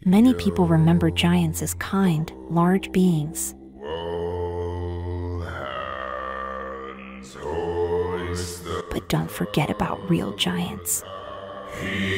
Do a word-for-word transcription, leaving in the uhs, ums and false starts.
Many people remember giants as kind, large beings. But don't forget about real giants.